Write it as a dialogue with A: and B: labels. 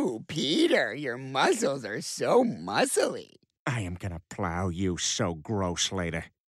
A: Ooh, Peter, your muscles are so muscly.
B: I am gonna plow you so gross later.